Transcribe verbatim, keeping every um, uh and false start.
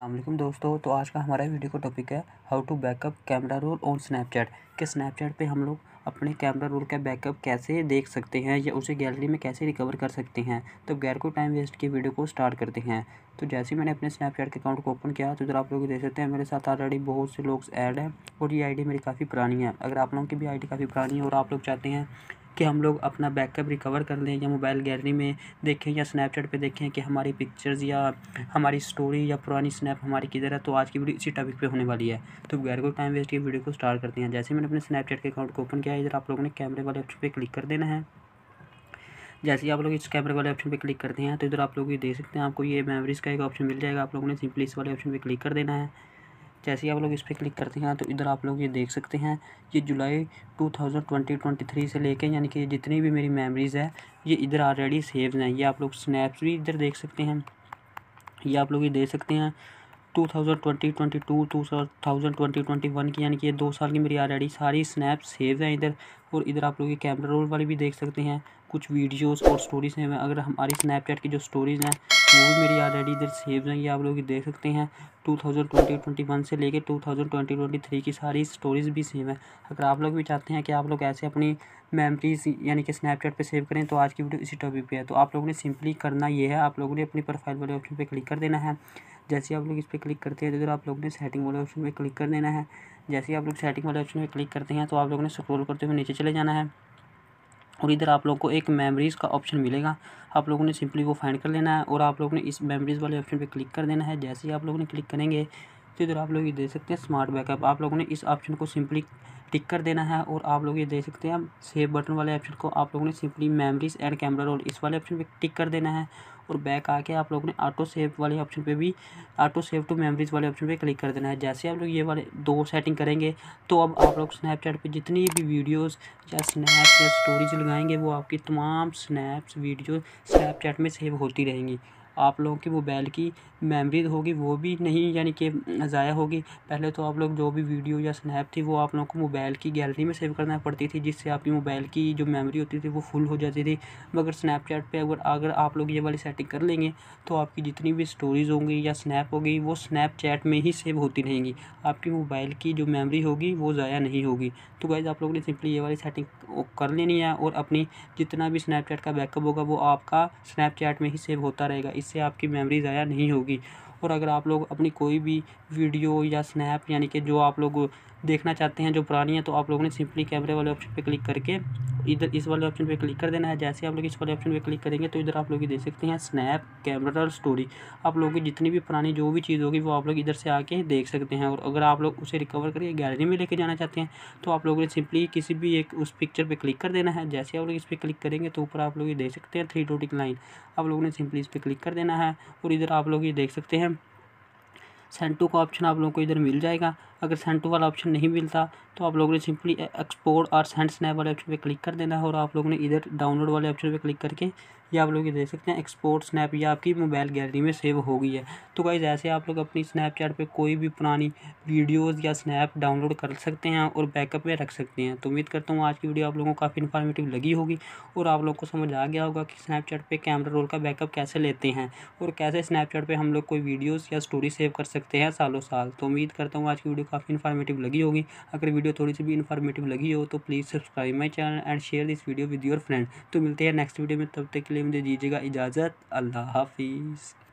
अस्सलामुअलैकुम दोस्तों। तो आज का हमारा वीडियो का टॉपिक है how to backup camera roll on Snapchat. कि स्नैपचैट पे हम लोग अपने कैमरा रोल का बैकअप कैसे देख सकते हैं या उसे गैलरी में कैसे रिकवर कर सकते हैं। तो बगैर कोई टाइम वेस्ट की वीडियो को स्टार्ट करते हैं। तो जैसे ही मैंने अपने स्नैपचैट के अकाउंट को ओपन किया तो इधर आप लोग देख सकते हैं मेरे साथ ऑलरेडी बहुत से लोग ऐड हैं और ये आईडी मेरी काफ़ी पुरानी है। अगर आप लोगों की भी आईडी काफ़ी पुरानी है और आप लोग चाहते हैं कि हम लोग अपना बैकअप रिकवर कर लें या मोबाइल गैलरी में देखें या स्नैपचैट पे देखें कि हमारी पिक्चर्स या हमारी स्टोरी या पुरानी स्नैप हमारी किधर है, तो आज की वीडियो इसी टॉपिक पे होने वाली है। तो बगैर कोई टाइम वेस्ट किए वीडियो को स्टार्ट करते हैं। जैसे मैंने अपने स्नैपचैट के अकाउंट को ओपन किया, इधर आप लोगों ने कैमरे वाले ऑप्शन पे क्लिक कर देना है। जैसे ही आप लोग इस कैमरे वाले ऑप्शन पे क्लिक करते हैं तो इधर आप लोग ये देख सकते हैं आपको ये मेमोरीज़ का एक ऑप्शन मिल जाएगा। आप लोगों ने सिंपली इस वाले ऑप्शन पे क्लिक कर देना है। जैसे ही आप लोग इस पर क्लिक करते हैं तो इधर आप लोग ये देख सकते हैं ये July two thousand twenty twenty three से लेके यानी कि जितनी भी मेरी मेमोरीज़ है ये इधर ऑलरेडी सेव हैं। ये आप लोग स्नैप्स भी इधर देख सकते हैं। ये आप लोग ये देख सकते हैं two thousand twenty twenty two two thousand twenty twenty one की यानी कि ये दो साल की मेरी ऑलरेडी सारी स्नैप सेव हैं इधर। और इधर आप लोग ये कैमरा रोल वाली भी देख सकते हैं, कुछ वीडियोस और स्टोरीज हैं। अगर हमारी स्नैपचैट की जो स्टोरीज़ हैं वो भी मेरी ऑलरेडी इधर सेव हैं। ये आप लोग ये देख सकते हैं two thousand twenty twenty one से लेके two thousand twenty twenty three की सारी स्टोरीज़ भी सेव हैं। अगर आप लोग भी चाहते हैं कि आप लोग ऐसे अपनी मेमोरीज़ यानी कि स्नैपचैट पे सेव करें तो आज की वीडियो इसी टॉपिक पे है। तो आप लोगों ने सिंपली करना ये है, आप लोगों ने अपनी प्रोफाइल वाले ऑप्शन पे क्लिक कर देना है। जैसे आप लोग इस पर क्लिक करते हैं तो इधर आप लोगों ने सेटिंग वाले ऑप्शन पे क्लिक कर देना है। जैसे ही आप लोग सेटिंग वाले ऑप्शन पे क्लिक करते हैं तो आप लोगों ने स्क्रॉल करते हुए नीचे चले जाना है और इधर आप लोगों को एक मेमोरीज़ का ऑप्शन मिलेगा। आप लोगों ने सिंपली वो फाइंड कर लेना है और आप लोगों ने इस मेमोरीज़ वाले ऑप्शन पे क्लिक कर देना है। जैसे ही आप लोगों ने क्लिक करेंगे तो इधर आप लोग ये देख सकते हैं स्मार्ट बैकअप। आप लोगों ने इस ऑप्शन को सिंपली टिक कर देना है और आप लोग ये देख सकते हैं सेव बटन वाले ऑप्शन को आप लोगों ने simply memories and camera roll इस वाले ऑप्शन पे टिक कर देना है। और बैक आके आप लोगों ने ऑटो सेव वाले ऑप्शन पे भी ऑटो सेव टू मेमोरीज वाले ऑप्शन पे क्लिक कर देना है। जैसे आप लोग ये वाले दो सेटिंग करेंगे तो अब आप लोग स्नैपचैट पे जितनी भी वीडियोस या स्नैप या स्टोरीज लगाएंगे वो आपकी तमाम स्नैप्स वीडियो स्नैपचैट में सेव होती रहेंगी। आप लोगों की मोबाइल की मेमोरीज होगी वो भी नहीं यानी कि ज़ाया होगी। पहले तो आप लोग जो भी वीडियो या स्नैप थी वो आप लोगों को मोबाइल की गैलरी में सेव करना पड़ती थी, जिससे आपकी मोबाइल की जो मेमोरी होती थी वो फुल हो जाती थी। मगर स्नैपचैट पे अगर अगर आप लोग ये वाली सेटिंग कर लेंगे तो आपकी जितनी भी स्टोरीज़ होंगी या स्नैप होगी वो स्नैपचैट में ही सेव होती रहेंगी। आपकी मोबाइल की जो मेमोरी होगी वो ज़ाया नहीं होगी। तो गाइस आप लोगों ने सिंपली ये वाली सेटिंग कर लेनी है और अपनी जितना भी स्नैपचैट का बैकअप होगा वो आपका स्नैपचैट में ही सेव होता रहेगा। इससे आपकी मेमोरी ज़ाया नहीं होगी। और अगर आप लोग अपनी कोई भी वीडियो या स्नैप यानी कि जो आप लोग देखना चाहते हैं जो पुरानी है तो आप लोगों ने सिंपली कैमरे वाले ऑप्शन पे क्लिक करके इधर इस वाले ऑप्शन पे क्लिक कर देना है। जैसे आप लोग इस वाले ऑप्शन पे क्लिक करेंगे तो इधर आप लोग ये देख सकते हैं स्नैप कैमरा और स्टोरी। आप लोगों की जितनी भी पुरानी जो भी चीज़ होगी वो आप लोग इधर से आके देख सकते हैं। और अगर आप लोग उसे रिकवर करके गैलरी में लेके जाना चाहते हैं तो आप लोगों ने सिंपली किसी भी एक उस पिक्चर पे क्लिक कर देना है। जैसे आप लोग इस पर क्लिक करेंगे तो ऊपर आप लोग ये देख सकते हैं थ्री डॉटिक लाइन, आप लोगों ने सिंपली इस पर क्लिक कर देना है और इधर आप लोग ये देख सकते हैं सेंड टू का ऑप्शन आप लोगों को इधर मिल जाएगा। अगर सेंड टू वाला ऑप्शन नहीं मिलता तो आप लोगों ने सिंपली एक्सपोर्ट और सेंड स्नैप वाले ऑप्शन पे क्लिक कर देना है और आप लोगों ने इधर डाउनलोड वाले ऑप्शन पे क्लिक करके ये आप लोग ये देख सकते हैं एक्सपोर्ट स्नैप या आपकी मोबाइल गैलरी में सेव हो गई है। तो गाइस ऐसे आप लोग अपनी स्नैपचैट पे कोई भी पुरानी वीडियोज़ या स्नैप डाउनलोड कर सकते हैं और बैकअप में रख सकते हैं। तो उम्मीद करता हूँ आज की वीडियो आप लोगों को काफ़ी इन्फॉर्मेटिव लगी होगी और आप लोग को समझ आ गया होगा कि स्नैपचैट पे कैमरा रोल का बैकअप कैसे लेते हैं और कैसे स्नैपचैट पे हम लोग कोई वीडियोज़ या स्टोरी सेव कर सकते हैं सालों साल। तो उम्मीद करता हूँ आज की वीडियो काफ़ी इन्फॉर्मेटिव लगी होगी। अगर वीडियो थोड़ी सी भी इन्फॉर्मेटिव लगी हो तो please subscribe my channel and share this video with your friend. तो मिलते हैं नेक्स्ट वीडियो में, तब तक के लिए मुझे दीजिएगा इजाज़त। अल्लाह हाफिज़।